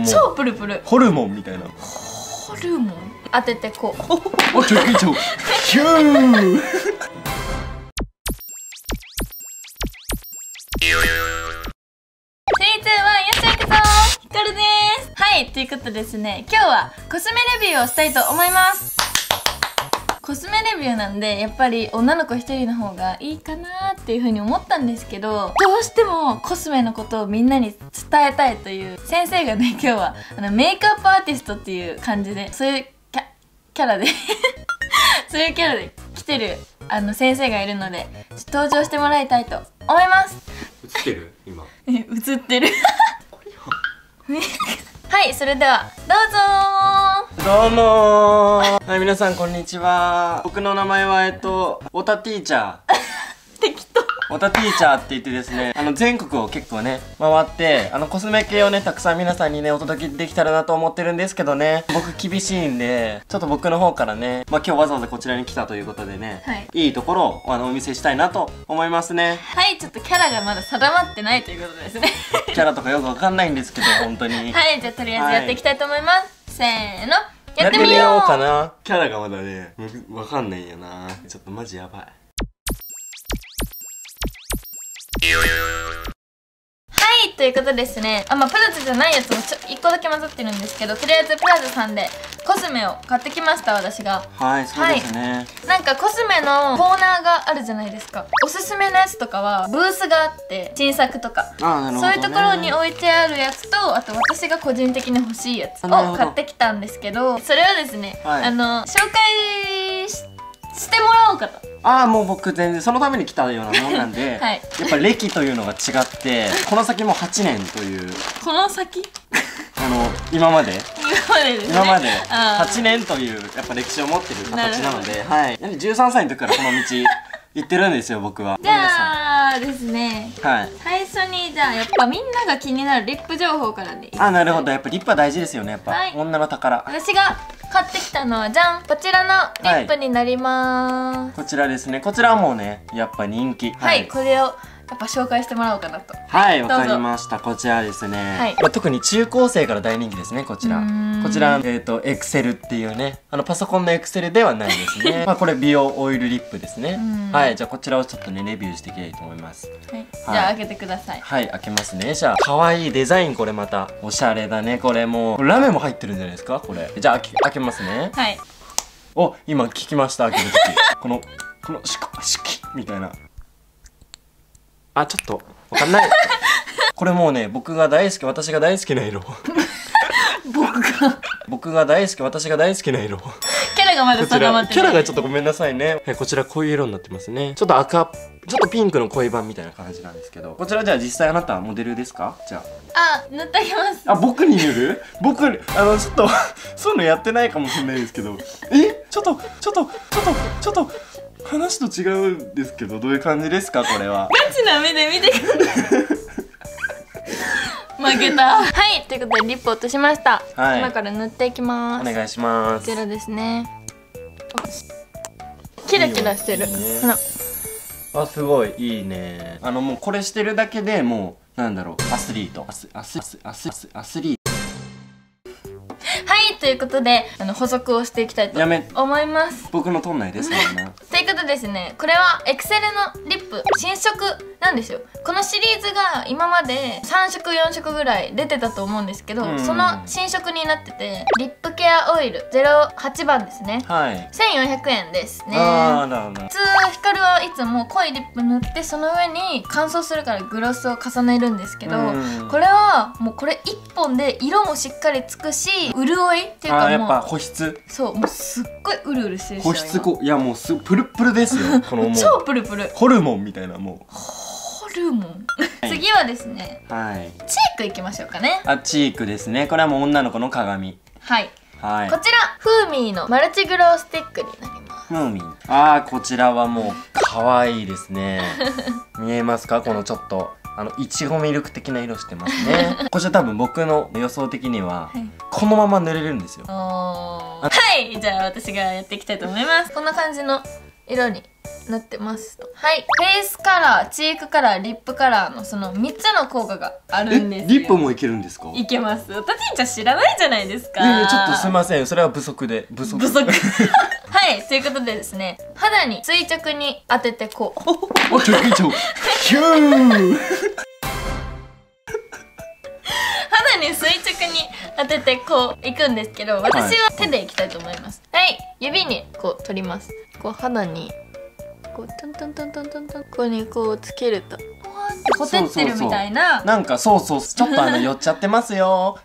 超プルプル。 ホルモンみたいな。 ホルモン当ててこう。 おちょいちょヒューヒカルです。はい、ということですね、今日はコスメレビューをしたいと思います。コスメレビューなんでやっぱり女の子一人の方がいいかなっていう風に思ったんですけど、どうしてもコスメのことをみんなに伝えたいという先生がね、今日はメイクアップアーティストっていう感じで、そういうキャラでそういうキャラで来てる先生がいるので、登場してもらいたいと思います。 映ってる今。 映ってるはい、それではどうぞどうもー。はい、皆さんこんにちは。僕の名前はオタティーチャー適当。 オタティーチャーって言ってですね、全国を結構ね回ってコスメ系をねたくさん皆さんにねお届けできたらなと思ってるんですけどね、僕厳しいんでちょっと僕の方からね、今日わざわざこちらに来たということでね、 はい、 いいところをお見せしたいなと思いますね。 はい、ちょっとキャラがまだ定まってないということですねキャラとかよくわかんないんですけど本当に。 はい、じゃあとりあえずやっていきたいと思います、はい、せーの、 やってみようかな。キャラがまだねわかんないんやな。ちょっとマジやばい。 はい、ということですね。プラザじゃないやつも1個だけ混ざってるんですけど、とりあえずプラザさんでコスメを買ってきました、私が。 はい、そうですね、はい、 なんかコスメのコーナーがあるじゃないですか。おすすめのやつとかはブースがあって、新作とか、そういうところに置いてあるやつと、あと私が個人的に欲しいやつを買ってきたんですけど、それをですね、はい、紹介してもらおうかと。 もう僕全然そのために来たようなもんなんで、はい、やっぱ歴というのが違って、この先も8年という。 この先今までですね、今まで8年というやっぱ歴史を持ってる形なので、はい、13歳の時からこの道行ってるんですよ僕は。 じゃあですね、 はい、 最初にじゃあやっぱみんなが気になるリップ情報からでいい？ なるほど。やっぱリップは大事ですよね、やっぱ、はい、女の宝。 私が買ってきたのはじゃん、こちらのリップになりまーす、 こちらですね。こちらはもうねやっぱ人気。 はい、これをやっぱ紹介してもらおうかなと。 はい、わかりました。こちらですね、はい、特に中高生から大人気ですね、こちら。こちらエクセルっていうね、パソコンのエクセルではないですねこれ美容オイルリップですね。はい、じゃあこちらをちょっとねレビューしていきたいと思います。はい、 じゃあ開けてください。 はい、開けますね。じゃあ可愛いデザイン、これまたおしゃれだね。これもうラメも入ってるんじゃないですかこれ。じゃあ開けますね。はい、お、今聞きました、開ける時このシキみたいな、ちょっとわかんないこれもうね、僕が大好き、私が大好きな色僕が大好き、私が大好きな色キャラがまだ定まってない。 キャラがちょっとごめんなさいね。こちらこういう色になってますね。ちょっと赤、ちょっとピンクの恋版みたいな感じなんですけど、こちらじゃあ実際あなたモデルですか？じゃあ、塗ってあげます。 僕に塗る？僕ちょっとそういうのやってないかもしれないですけど、ちょっと話と違うんですけど、どういう感じですかこれは。 ガチな目で見てください負けた。はい、ということでリップ落としました。はい、今から塗っていきます。 お願いします。 こちらですね。キラキラしてる。ほら。 すごいいいね。もうこれしてるだけでもうなんだろう、アスリート。アスリート。 はい、ということで補足をしていきたいと思います。 僕のトン内ですもんねということですね、これはエクセルのリップ新色なんですよ。このシリーズが今まで3色4色ぐらい出てたと思うんですけど、その新色になってて、リップケアオイル08番ですね。はい、1400円ですね。普通ヒカルはいつも濃いリップ塗って、その上に乾燥するからグロスを重ねるんですけど、これはもうこれ1本で色もしっかりつくし、潤いっていうかもうやっぱ保湿。 そう、もうすっごいうるうるしてる。 保湿いやもうプルプルですよこのもう超プルプルホルモンみたいな、もうホルモン次はですね、はい、チークいきましょうかね。 チークですね。これはもう女の子の鏡。はい、 はい、こちらフーミーのマルチグロースティックになります。 フーミー、こちらはもう可愛いですね見えますか？このちょっといちごミルク的な色してますねこちら多分僕の予想的には、このまま塗れるんですよ。はい、 じゃあ私がやっていきたいと思います。こんな感じの色になってますと。はい、フェイスカラー、チークカラー、リップカラーのその3つの効果があるんですよ。 リップもいけるんですか？ いけます。おたちんちゃん知らないじゃないですか。 ちょっとすいません、それは不足で。不足はい、ということでですね、肌に垂直に当ててこうお、ちょヒュー肌に垂直に当ててこういくんですけど、私は手でいきたいと思います。はい、指にこう取ります。こう肌にこうトントントントントントン、ここにこうつけるとほてってるみたいな。 なんかそうちょっと寄っちゃってますよ。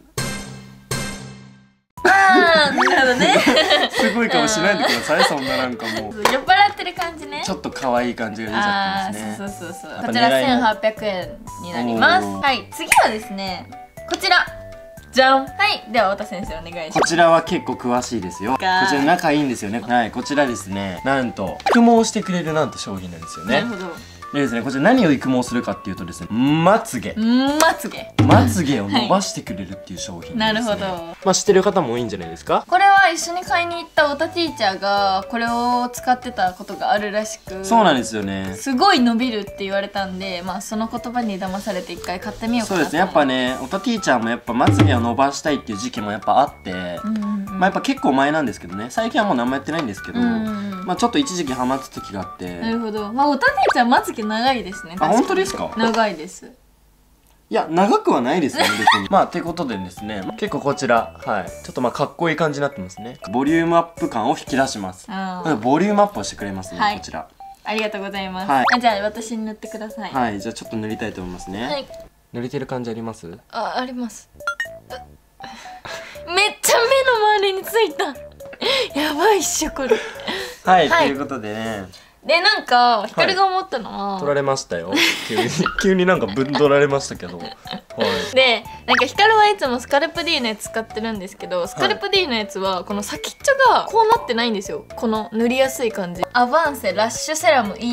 あー、なるほどね。 すごい顔しないでください、そんななんかもう。 酔っ払ってる感じね。 ちょっと可愛い感じが出ちゃってますね。 そう。こちら1800円になります。はい、次はですね、こちら。じゃん。はい、では太田先生お願いします。 こちらは結構詳しいですよ。こちら仲いいんですよね。はい、こちらですね、なんと育毛してくれるなんて商品なんですよね。 なるほど。 でですね、こちら何を育毛するかっていうとですね、まつげを伸ばしてくれるっていう商品ですね。 なるほど。 まあ知ってる方も多いんじゃないですか。 これは一緒に買いに行った太田ティーチャーがこれを使ってたことがあるらしく、 そうなんですよね。 すごい伸びるって言われたんで、まあその言葉に騙されて一回買ってみようかなと。 そうですね、やっぱね、太田ティーチャーもやっぱまつげを伸ばしたいっていう時期もやっぱあって、まあやっぱ結構前なんですけどね、最近はもう何もやってないんですけど、まあちょっと一時期ハマった時があって。 なるほど。まあ太田ティーチャーまつげ長いですね。 あ、本当ですか？ 長いです。 いや、長くはないですよね、別に。まあ、ということでですね、結構こちら、はい。ちょっとまあ、かっこいい感じになってますね。ボリュームアップ感を引き出します。ボリュームアップをしてくれますね、こちら。 ありがとうございます。 はい。 じゃあ、私に塗ってください。 はい、じゃあちょっと塗りたいと思いますね。はい。塗れてる感じあります？ あります。めっちゃ目の周りについた。やばいっしょ、これ。 はい、ということでね。 で、なんか、ひかるが思ったのは、 取られましたよ。急になんかぶん取られましたけど。はい。 で、なんかひかるはいつもスカルプ D のやつ使ってるんですけど、スカルプ D のやつは、この先っちょがこうなってないんですよ。この塗りやすい感じ。アバンセラッシュセラム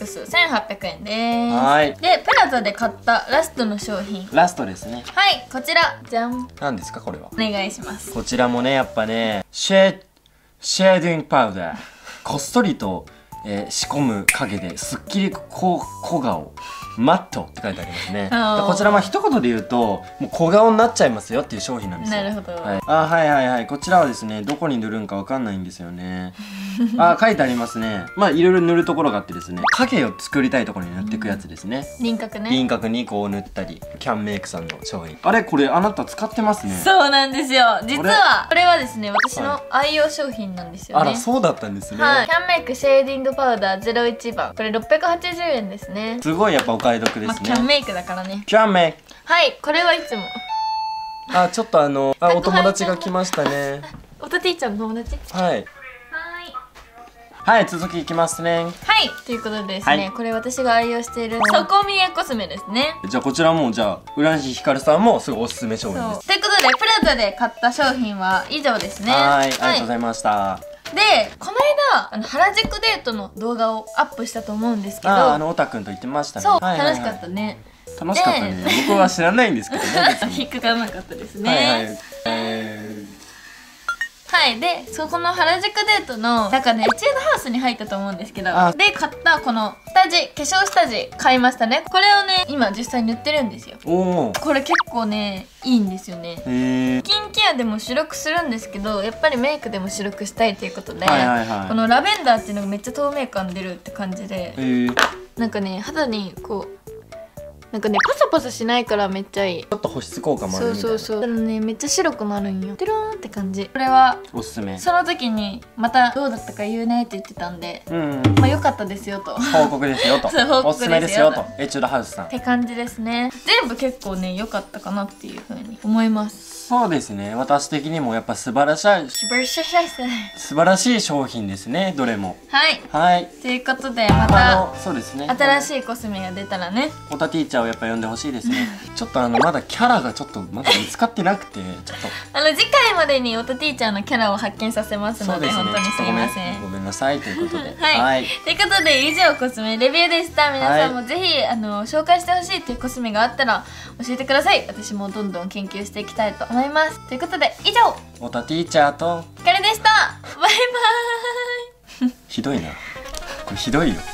EX1800 円です。 はい。 で、プラザで買ったラストの商品。 ラストですね。 はい、こちら。じゃん。 何ですか、これは。 お願いします。 こちらもね、やっぱね、シェーディングパウダー。こっそりと、仕込む影ですっきり小顔マットって書いてありますね。こちら一言で言うともう小顔になっちゃいますよっていう商品なんですよ。 なるほど。 はい、はい、こちらはですね、どこに塗るんかわかんないんですよね。書いてありますね。まあいろいろ塗るところがあってですね、影を作りたいところに塗っていくやつですね。 輪郭ね。 輪郭にこう塗ったり、キャンメイクさんの商品。あれ、これあなた使ってますね。 そうなんですよ。実はこれはですね、私の愛用商品なんですよね。 あら、そうだったんですね。 はい、キャンメイクシェーディングパウダー01番、これ680円ですね。 すごいやっぱお買い得ですね。 キャンメイクだからね。 キャンメイク。 はい、これはいつも。 ちょっとお友達が来ましたね。 おたてぃちゃんの友達。 はい、続きいきますね。 はい、ということでですね、これ私が愛用している底見えコスメですね。 じゃあこちらも浦西ひかるさんもすごいおすすめ商品です。 ということでプラザで買った商品は以上ですね。 はい、ありがとうございました。 で、この間原宿デートの動画をアップしたと思うんですけど、 おたくんと言ってましたね。 そう、楽しかったね。 楽しかったね。僕は知らないんですけどね。 引っかからなかったですね。はい、で、そこの原宿デートの中でエチュードハウスに入ったと思うんですけど、で買ったこの下地、化粧下地買いましたね。これをね、今実際塗ってるんですよ。これ結構ね、いいんですよね。スキンケアでも白くするんですけど、やっぱりメイクでも白くしたいということで、このラベンダーっていうのがめっちゃ透明感出るって感じで、なんかね、肌にこうなんかね、パサパサしないからめっちゃいい。 ちょっと保湿効果もあるみたいな。 そうだからね、めっちゃ白くなるんよ。テローンって感じ。これはおすすめ。 その時にまたどうだったか言うねって言ってたんで、まあ良かったですよと。 報告ですよと。おすすめですよと。エチュードハウスさん。 って感じですね。全部結構ね、良かったかなっていう風に思います。 そうですね、私的にもやっぱ素晴らしい商品ですね、どれも。はい。ということで、またそうですね、 新しいコスメが出たらね、 おたティーチャーをやっぱ呼んでほしいですね。ちょっとまだキャラがちょっとまだ見つかってなくて、ちょっと次回までにおたティーチャーのキャラを発見させますので、本当にすいません。 ごめんなさいということで。 はい。ということで、以上コスメレビューでした。皆さんもぜひ紹介してほしいというコスメがあったら教えてください。私もどんどん研究していきたいと思います。ということで、以上おたティーチャーとひかるでした。バイバーイ。 ひどいな。 これひどいよ。